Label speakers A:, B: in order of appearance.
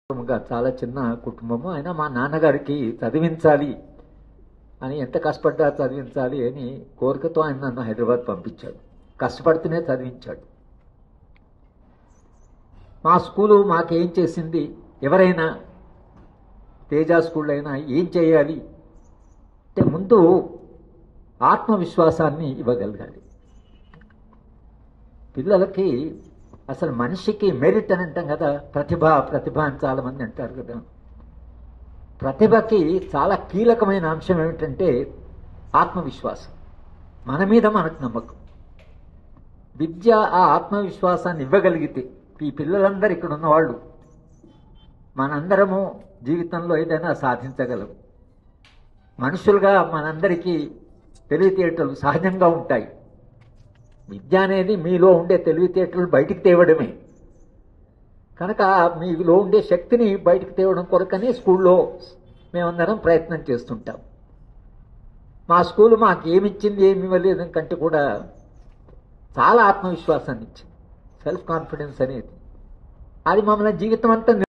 A: చాలా చిన్న కుటుంబము. అయినా మా నాన్నగారికి చదివించాలి అని, ఎంత కష్టపడ్డా చదివించాలి అని కోరికతో ఆయన నన్ను హైదరాబాద్ పంపించాడు. కష్టపడుతూనే చదివించాడు. మా స్కూలు మాకేం చేసింది, ఎవరైనా తేజ స్కూల్ అయినా ఏం చేయాలి అంటే ముందు ఆత్మవిశ్వాసాన్ని ఇవ్వగలగాలి పిల్లలకి. అసలు మనిషికి మెరిట్ అని అంటాం కదా, ప్రతిభ అని చాలామంది అంటారు కదా. ప్రతిభకి చాలా కీలకమైన అంశం ఏమిటంటే ఆత్మవిశ్వాసం, మన మీద మనకు నమ్మకం. విద్య ఆ ఆత్మవిశ్వాసాన్ని ఇవ్వగలిగితే ఈ పిల్లలందరూ ఇక్కడ ఉన్నవాళ్ళు మనందరము జీవితంలో ఏదైనా సాధించగలం. మనుషులుగా మనందరికీ తెలివితేటలు సహజంగా ఉంటాయి. విద్య అనేది మీలో ఉండే తెలివితేటలు బయటికి తేవడమే. కనుక మీలో ఉండే శక్తిని బయటికి తేవడం కొరకనే స్కూల్లో మేమందరం ప్రయత్నం చేస్తుంటాం. మా స్కూలు మాకు ఏమిచ్చింది, ఏమి ఇవ్వలేదు కంటే కూడా చాలా ఆత్మవిశ్వాసాన్ని ఇచ్చింది, సెల్ఫ్ కాన్ఫిడెన్స్ అనేది. అది మమ్మల్ని జీవితం అంతా